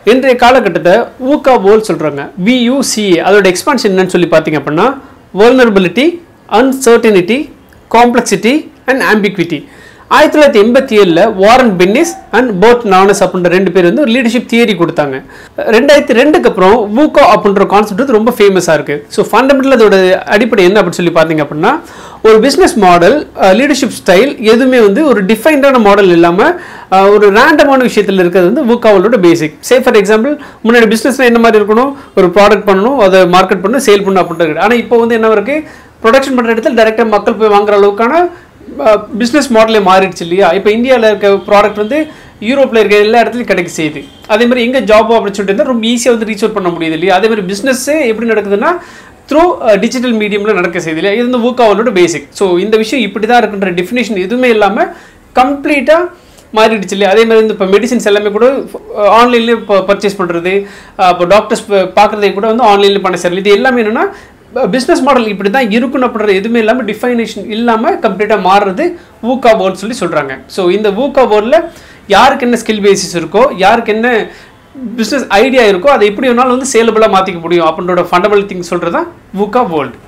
இன்றைய காலகட்டத்தை VUCA World சொல்கிறாங்க. VUCA அதோட எக்ஸ்பான்ஷன் என்னன்னு சொல்லி பார்த்தீங்க அப்படின்னா vulnerability, uncertainty, complexity and ambiguity. 1987 Warren Bennis and Burt Nanus அப்படின்ற ரெண்டு பேர் வந்து ஒரு லீடர்ஷிப் தியரி கொடுத்தாங்க. 2002க்கு அப்புறம் VUCA அப்படின்ற கான்செப்ட் ரொம்ப ஃபேமஸாக இருக்குது. ஸோ ஃபண்டமெண்டல் அதோட அடிப்படை என்ன அப்படின்னு சொல்லி பார்த்தீங்க அப்படின்னா ஒரு பிஸ்னஸ் மாடல், லீடர்ஷிப் ஸ்டைல் எதுவுமே வந்து ஒரு டிஃபைன்டான மாடல் இல்லாமல் ஒரு ரேண்டமான விஷயத்தில் இருக்கிறது வந்து VUCA World basic. Say for example முன்னாடி பிஸ்னஸ்ல என்ன மாதிரி இருக்கணும், ஒரு ப்ராடக்ட் பண்ணணும், அதை மார்க்கெட் பண்ணணும், சேல் பண்ணணும் அப்படின்றது. ஆனால் இப்போ வந்து என்ன இருக்குது, ப்ரொடக்ஷன் பண்ணுற இடத்துல டைரெக்டாக மக்கள் போய் வாங்குற அளவுக்கான பிஸ்னஸ் மாடலே மாறிடுச்சு இல்லையா? இப்போ இந்தியாவில் இருக்க ப்ராடக்ட் வந்து யூரோப்பில் இருக்க எல்லா இடத்துலையும் கிடைக்க செய்யுது. அதே மாதிரி எங்கே ஜாப் ஆப்பர்ச்சுனிட்டி இருந்தால் ரொம்ப ஈஸியாக வந்து ரீச் அவுட் பண்ண முடியுது இல்லையா? அதே மாதிரி பிஸ்னஸ்ஸே எப்படி நடக்குதுன்னா த்ரூ டிஜிட்டல் மீடியமில் நடக்க செய்யுது இல்லையா? இது வந்து VUCA World பேசிக். ஸோ இந்த விஷயம் இப்படி தான் இருக்குன்ற டெஃபினேஷன் எதுவுமே இல்லாமல் கம்ப்ளீட்டாக மாறிடுச்சு இல்லையா? அதே மாதிரி வந்து இப்போ மெடிசின்ஸ் எல்லாமே கூட ஆன்லைன்லேயே இப்போ பர்ச்சேஸ் பண்ணுறது, இப்போ டாக்டர்ஸ் பார்க்குறதே கூட வந்து ஆன்லைன்லேயே பண்ண சரி. இது எல்லாமே என்னென்னா பிஸ்னஸ் மாடல் இப்படி தான் இருக்கணும் அப்படின்ற எதுவுமே இல்லாமல் டிஃபைனேஷன் இல்லாமல் கம்ப்ளீட்டாக மாறுறது VUCA World சொல்லி சொல்கிறாங்க. ஸோ இந்த VUCA World யாருக்கு என்ன ஸ்கில் பேசிஸ் இருக்கோ, யாருக்கு என்ன பிஸ்னஸ் ஐடியா இருக்கோ அதை எப்படி வேணாலும் வந்து சேலபிளாக மாற்றிக்க முடியும் அப்படின்ற ஃபண்டமெண்டல் திங்ஸ் சொல்கிறது தான் VUCA World.